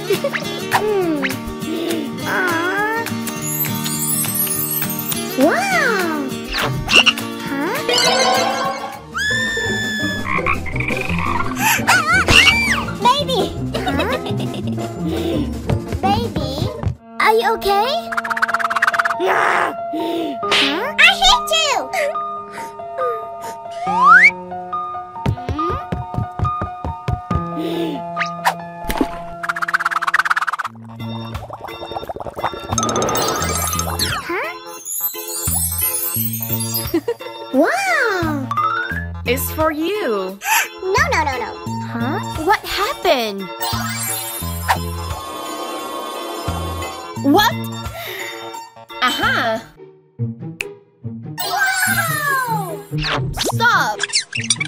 Wow! Huh? Baby! Huh? Baby? Are you okay? Huh? I hate you! Wow! It's for you. No. Huh? What happened? What? Aha! Wow! Stop!